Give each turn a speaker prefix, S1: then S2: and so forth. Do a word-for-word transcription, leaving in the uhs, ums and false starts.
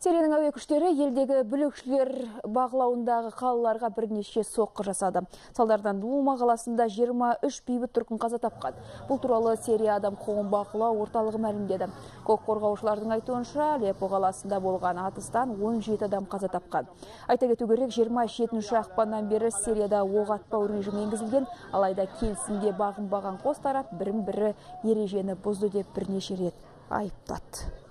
S1: Сирияның әуе күштері елдегі бүлікшілер бағылауындағы қалаларға бірнеше соққы жасады. Салдардан Дума қаласында жиырма үш бейбіт тұрғын қаза тапқан. Бұл туралы Сирия адам құқығын бақылау орталығы мәлімдеді. Құқық қорғаушылардың айтуынша, Алеппо қаласында болған атыстан он жеті адам қаза тапқан. Айта кету керек, жиырма жетінші ақпаннан бері Сирияда оқ атпау режимі енгізілген, алайда келісімге бағынбаған қос тарап бірін-бірі ережені бұзды деп бірнеше рет айыптады.